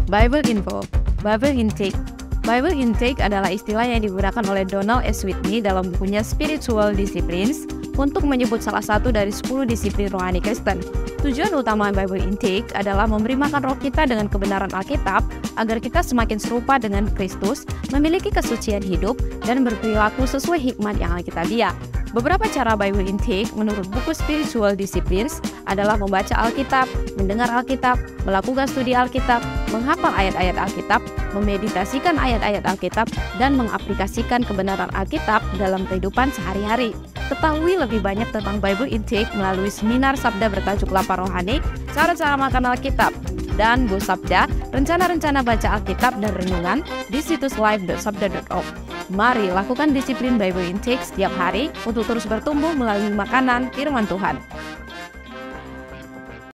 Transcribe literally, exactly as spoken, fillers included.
Bible Info. Bible Intake. Bible Intake adalah istilah yang digunakan oleh Donald S. Whitney dalam bukunya Spiritual Disciplines untuk menyebut salah satu dari sepuluh disiplin rohani Kristen. Tujuan utama Bible Intake adalah memberi makan roh kita dengan kebenaran Alkitab agar kita semakin serupa dengan Kristus, memiliki kesucian hidup, dan berperilaku sesuai hikmat yang Alkitabiah. Beberapa cara Bible Intake menurut buku Spiritual Disciplines adalah membaca Alkitab, mendengar Alkitab, melakukan studi Alkitab, menghafal ayat-ayat Alkitab, memeditasikan ayat-ayat Alkitab, dan mengaplikasikan kebenaran Alkitab dalam kehidupan sehari-hari. Ketahui lebih banyak tentang Bible Intake melalui seminar Sabda bertajuk Lapar Rohani, Cara-cara Makan Alkitab, dan Bu Sabda, rencana-rencana baca Alkitab dan renungan di situs live dot sabda dot org. Mari lakukan disiplin Bible Intake setiap hari untuk terus bertumbuh melalui makanan firman Tuhan.